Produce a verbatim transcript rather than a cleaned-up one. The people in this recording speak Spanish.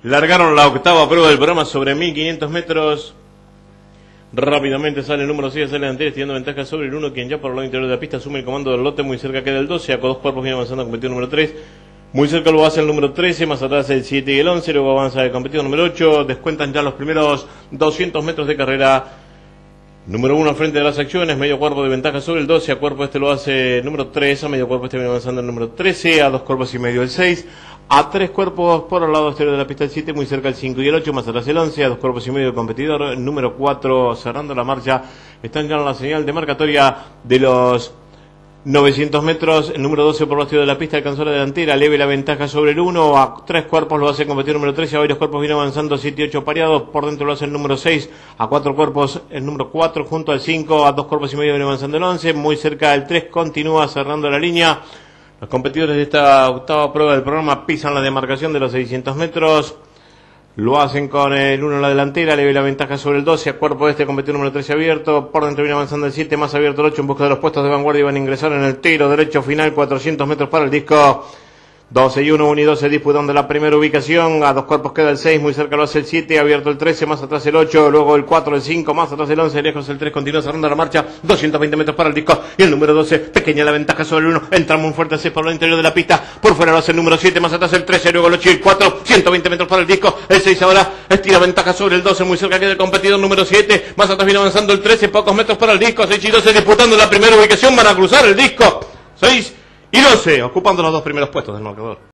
Largaron la octava prueba del programa sobre mil quinientos metros. Rápidamente sale el número seis, sale delantero, teniendo ventaja sobre el uno, quien ya por el lado interior de la pista asume el comando del lote. Muy cerca queda el doce, a dos cuerpos viene avanzando el competidor número tres. Muy cerca lo hace el número trece, más atrás el siete y el once, luego avanza el competidor número ocho. Descuentan ya los primeros doscientos metros de carrera. Número uno al frente de las acciones, medio cuerpo de ventaja sobre el doce, a cuerpo este lo hace el número tres, a medio cuerpo este viene avanzando el número trece, a dos cuerpos y medio el seis, a tres cuerpos por el lado exterior de la pista el siete, muy cerca el cinco y el ocho, más atrás el once, a dos cuerpos y medio el competidor, el número cuatro cerrando la marcha. Están ya en la señal demarcatoria de los novecientos metros, el número doce por el exterior de la pista alcanzó la delantera, leve la ventaja sobre el uno, a tres cuerpos lo hace competir el número trece, a varios cuerpos viene avanzando siete y ocho pareados, por dentro lo hace el número seis, a cuatro cuerpos el número cuatro junto al cinco, a dos cuerpos y medio viene avanzando el once, muy cerca del tres, continúa cerrando la línea. Los competidores de esta octava prueba del programa pisan la demarcación de los seiscientos metros. Lo hacen con el uno en la delantera, le ve la ventaja sobre el doce, a cuerpo de este competidor número trece abierto, por dentro viene avanzando el siete, más abierto el ocho en busca de los puestos de vanguardia y van a ingresar en el tiro derecho final, cuatrocientos metros para el disco. doce y uno, uno y doce disputando la primera ubicación, a dos cuerpos queda el seis, muy cerca lo hace el siete, abierto el trece, más atrás el ocho, luego el cuatro, el cinco, más atrás el once, lejos el tres, continúa cerrando la marcha, doscientos veinte metros para el disco, y el número doce, pequeña la ventaja sobre el uno, entra muy fuerte el seis por el interior de la pista, por fuera lo hace el número siete, más atrás el trece, luego el ocho y el cuatro, ciento veinte metros para el disco, el seis ahora estira ventaja sobre el doce, muy cerca queda el competidor número siete, más atrás viene avanzando el trece, pocos metros para el disco, seis y doce disputando la primera ubicación, van a cruzar el disco, seis y doce, ocupando los dos primeros puestos del marcador.